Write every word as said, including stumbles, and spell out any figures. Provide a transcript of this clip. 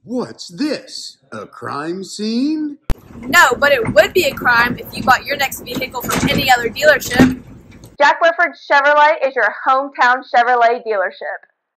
What's this? A crime scene? No, but it would be a crime if you bought your next vehicle from any other dealership. Jack Whitford Chevrolet is your hometown Chevrolet dealership.